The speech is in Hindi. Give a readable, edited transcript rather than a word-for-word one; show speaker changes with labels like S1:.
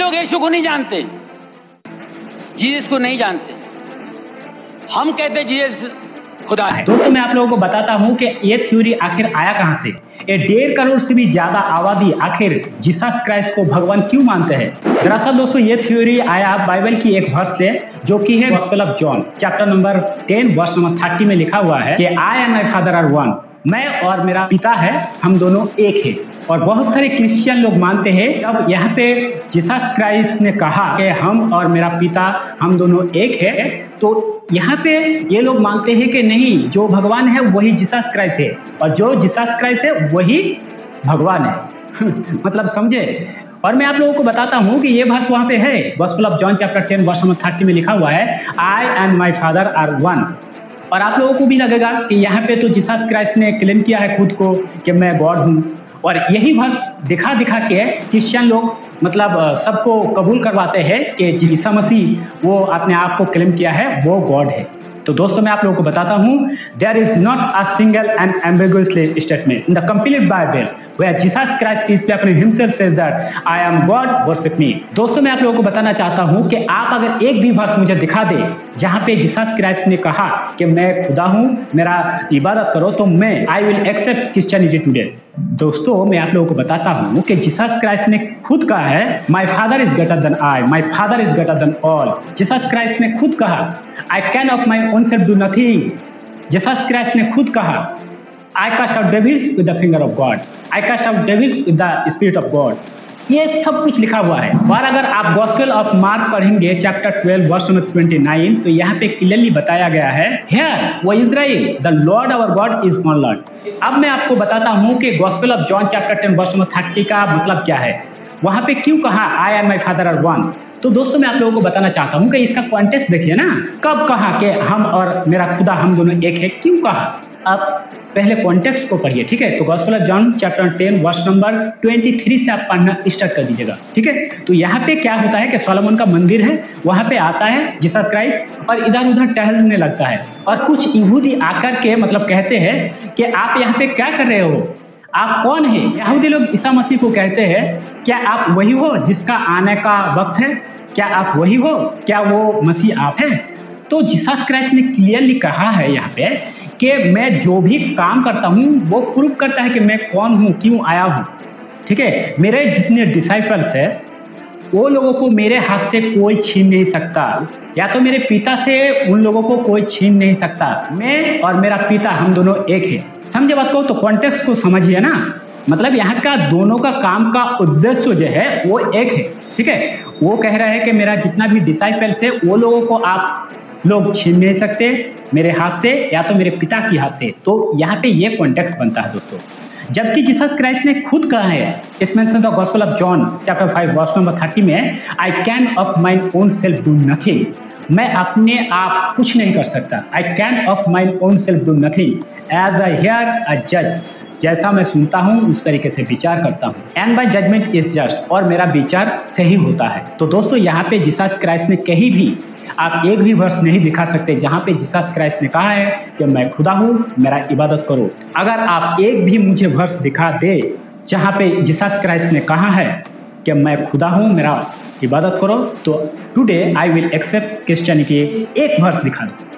S1: लोग यीशु को नहीं जानते, जीसस को नहीं जानते। हम कहते जीसस खुदा है।
S2: दोस्तों मैं आप लोगों को बताता हूं कि ये थ्योरी आखिर आया कहां से। 1.5 करोड़ से भी ज्यादा आबादी आखिर जीसस क्राइस्ट को भगवान क्यों मानते हैं। दरअसल दोस्तों ये थ्योरी आया बाइबल की एक वर्स से, जो कि है gospel of John chapter number 10 verse number 30 में लिखा हुआ है कि I and my father are one, मैं और मेरा पिता है, हम दोनों एक है। और बहुत सारे क्रिश्चियन लोग मानते हैं जब यहाँ पे जीसस क्राइस्ट ने कहा कि हम और मेरा पिता हम दोनों एक है, तो यहाँ पे ये लोग मानते हैं कि नहीं, जो भगवान है वही जीसस क्राइस्ट है और जो जीसस क्राइस्ट है वही भगवान है। मतलब समझे। और मैं आप लोगों को बताता हूँ कि ये वर्स वहाँ पे है, gospel of John chapter 10 verse number 30 में लिखा हुआ है I and my father are one. और आप लोगों को भी लगेगा कि यहाँ पे तो जीसस क्राइस्ट ने क्लेम किया है खुद को कि मैं गॉड हूँ, और यही वर्स दिखा दिखा के क्रिश्चियन लोग मतलब सबको कबूल करवाते हैं कि यीशु मसीह वो अपने आप को क्लेम किया है वो गॉड है। तो दोस्तों मैं आप लोगों को बताता हूँ, there is not a single and ambiguous statement in the complete Bible where Jesus Christ peace be upon him himself says that I am God worship me. दोस्तों मैं आप लोगों को बताना चाहता हूँ कि आप अगर एक भी वर्स मुझे दिखा दे जहाँ पे जीसस क्राइस्ट ने कहा कि मैं खुदा हूँ, मेरा इबादत करो, तो मैं I will accept Christianity today. दोस्तों मैं आप लोगों को बताता हूँ कि जीसस क्राइस्ट ने खुद कहा है my father is greater than I, my father is greater than all. Jesus Christ ने खुद कहा I can of my own self do nothing. Jesus Christ ने खुद कहा I cast out devils with the finger of God, I cast out devils with the spirit of God. ये सब कुछ लिखा हुआ है। और अगर आप गॉस्पेल ऑफ मार्क पढ़ेंगे चैप्टर 12 वर्स नंबर 29, तो यहाँ पे क्लियरली बताया गया है hear O Israel the Lord our God is one Lord. अब मैं आपको बताता हूँ कि gospel of John chapter 10 verse number 30 का मतलब क्या है, वहां पे क्यों कहा I and my father are one. तो दोस्तों मैं आप लोगों को बताना चाहता हूँ कि इसका कॉन्टेक्स्ट देखिए ना, कब कहा कि हम और मेरा खुदा हम दोनों एक है, क्यों कहा। आप पहले कॉन्टेक्स्ट को पढ़िए, ठीक है। तो gospel of John chapter 10 verse number 23 से आप पढ़ना स्टार्ट कर दीजिएगा, ठीक है। तो यहाँ पे क्या होता है कि सोलोमन का मंदिर है, वहाँ पे आता है जीसस क्राइस्ट और इधर उधर टहलने लगता है, और कुछ यहूदी आकर के मतलब कहते हैं कि आप यहाँ पे क्या कर रहे हो, आप कौन है। यहूदी लोग ईसा मसीह को कहते हैं क्या आप वही हो जिसका आने का वक्त है, क्या आप वही हो, क्या वो मसीह आप हैं। तो जीसस क्राइस्ट ने क्लियरली कहा है यहाँ पे कि मैं जो भी काम करता हूँ वो प्रूव करता है कि मैं कौन हूँ, क्यों आया हूँ, ठीक है। मेरे जितने डिसाइपल्स है वो लोगों को मेरे हाथ से कोई छीन नहीं सकता, या तो मेरे पिता से उन लोगों को कोई छीन नहीं सकता। मैं और मेरा पिता हम दोनों एक है। समझे बात को। तो कॉन्टेक्स्ट को समझिए ना, मतलब यहाँ का दोनों का काम का उद्देश्य जो है वो एक है, ठीक है। वो कह रहा है कि मेरा जितना भी डिसाइपल्स है वो लोगों को आप लोग छीन नहीं सकते मेरे हाथ से या तो मेरे पिता की हाथ से। तो यहाँ पे ये कॉन्टेक्स्ट बनता है दोस्तों। जबकि जीसस क्राइस्ट ने खुद कहा है, is mention the gospel of John chapter 5 verse number 30 में I can of my own self do nothing. मैं अपने आप कुछ नहीं कर सकता। I can of my own self do nothing as I hear a जज। जैसा मैं सुनता हूँ उस तरीके से विचार करता हूँ। And my judgment is just, और मेरा विचार सही होता है। तो दोस्तों यहाँ पे जीसस क्राइस्ट ने कहीं भी आप एक भी वर्स नहीं दिखा सकते जहाँ पे जीसस क्राइस्ट ने कहा है कि मैं खुदा हूँ, मेरा इबादत करो। अगर आप एक भी मुझे वर्स दिखा दे जहाँ पे जीसस क्राइस्ट ने कहा है कि मैं खुदा हूँ, मेरा इबादत करो, तो today I will accept Christianity. एक वर्स दिखा दो।